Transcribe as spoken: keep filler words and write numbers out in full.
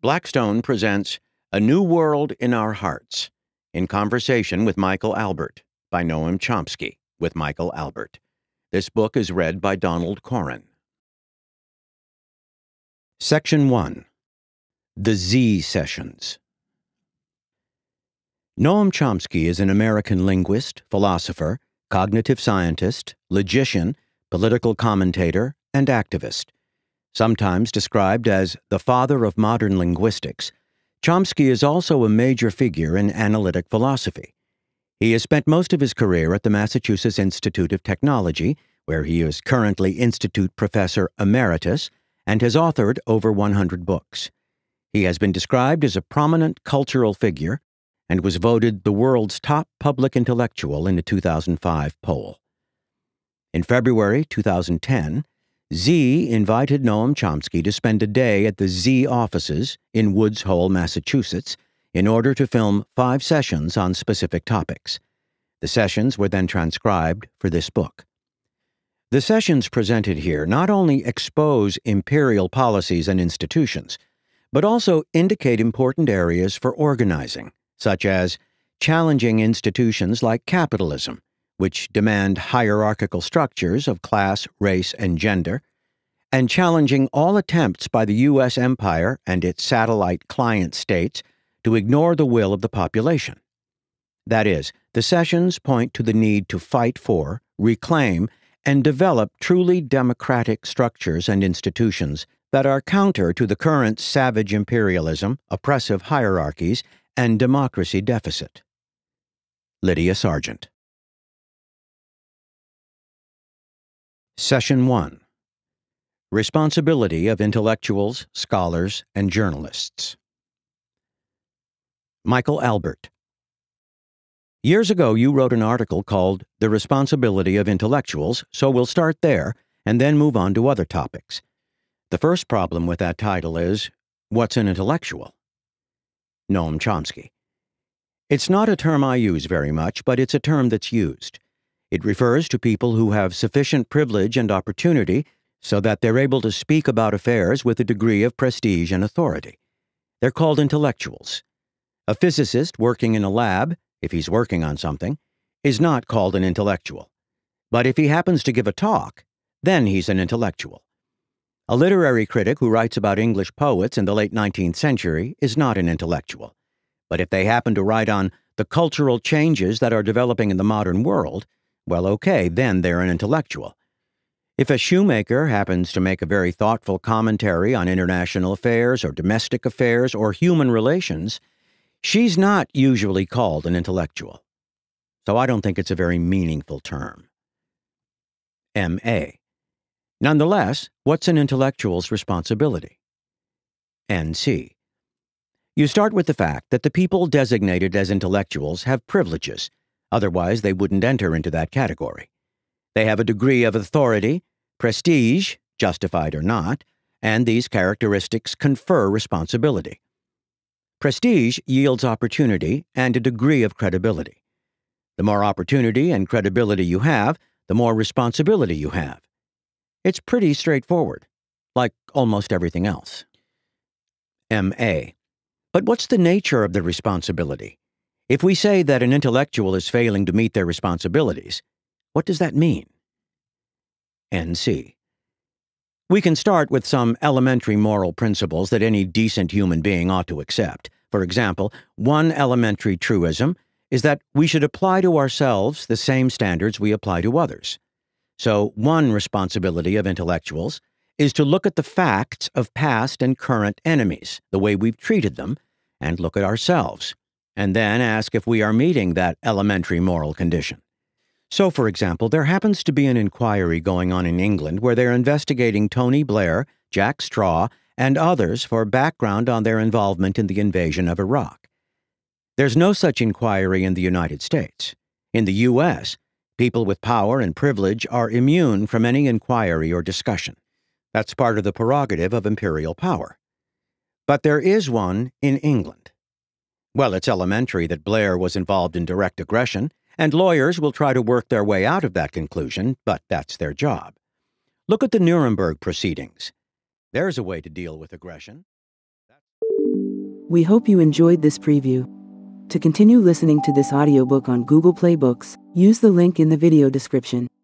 Blackstone presents A New World in Our Hearts, in Conversation with Michael Albert, by Noam Chomsky, with Michael Albert. This book is read by Donald Corren. Section one. The Z Sessions. Noam Chomsky is an American linguist, philosopher, cognitive scientist, logician, political commentator, and activist. Sometimes described as the father of modern linguistics, Chomsky is also a major figure in analytic philosophy. He has spent most of his career at the Massachusetts Institute of Technology, where he is currently Institute Professor Emeritus, and has authored over one hundred books. He has been described as a prominent cultural figure and was voted the world's top public intellectual in a two thousand five poll. In February two thousand ten, Z invited Noam Chomsky to spend a day at the Z offices in Woods Hole, Massachusetts, in order to film five sessions on specific topics. The sessions were then transcribed for this book. The sessions presented here not only expose imperial policies and institutions, but also indicate important areas for organizing, such as challenging institutions like capitalism, which demand hierarchical structures of class, race, and gender, and challenging all attempts by the U S empire and its satellite client states to ignore the will of the population. That is, the sessions point to the need to fight for, reclaim, and develop truly democratic structures and institutions that are counter to the current savage imperialism, oppressive hierarchies, and democracy deficit. Lydia Sargent. Session one. Responsibility of Intellectuals, Scholars, and Journalists. Michael Albert. Years ago, you wrote an article called The Responsibility of Intellectuals, so we'll start there and then move on to other topics. The first problem with that title is, what's an intellectual? Noam Chomsky. It's not a term I use very much, but it's a term that's used. It refers to people who have sufficient privilege and opportunity so that they're able to speak about affairs with a degree of prestige and authority. They're called intellectuals. A physicist working in a lab, if he's working on something, is not called an intellectual. But if he happens to give a talk, then he's an intellectual. A literary critic who writes about English poets in the late nineteenth century is not an intellectual. But if they happen to write on the cultural changes that are developing in the modern world, well, okay, then they're an intellectual. If a shoemaker happens to make a very thoughtful commentary on international affairs or domestic affairs or human relations, she's not usually called an intellectual. So I don't think it's a very meaningful term. M A. Nonetheless, what's an intellectual's responsibility? N C. You start with the fact that the people designated as intellectuals have privileges, otherwise they wouldn't enter into that category. They have a degree of authority, prestige, justified or not, and these characteristics confer responsibility. Prestige yields opportunity and a degree of credibility. The more opportunity and credibility you have, the more responsibility you have. It's pretty straightforward, like almost everything else. M A. But what's the nature of the responsibility? If we say that an intellectual is failing to meet their responsibilities, what does that mean? N C. We can start with some elementary moral principles that any decent human being ought to accept. For example, one elementary truism is that we should apply to ourselves the same standards we apply to others. So one responsibility of intellectuals is to look at the facts of past and current enemies, the way we've treated them, and look at ourselves, and then ask if we are meeting that elementary moral condition. So, for example, there happens to be an inquiry going on in England where they're investigating Tony Blair, Jack Straw, and others for background on their involvement in the invasion of Iraq. There's no such inquiry in the United States. In the U S, people with power and privilege are immune from any inquiry or discussion. That's part of the prerogative of imperial power. But there is one in England. Well, it's elementary that Blair was involved in direct aggression, and lawyers will try to work their way out of that conclusion, but that's their job. Look at the Nuremberg proceedings. There's a way to deal with aggression. We hope you enjoyed this preview. To continue listening to this audiobook on Google Play Books, use the link in the video description.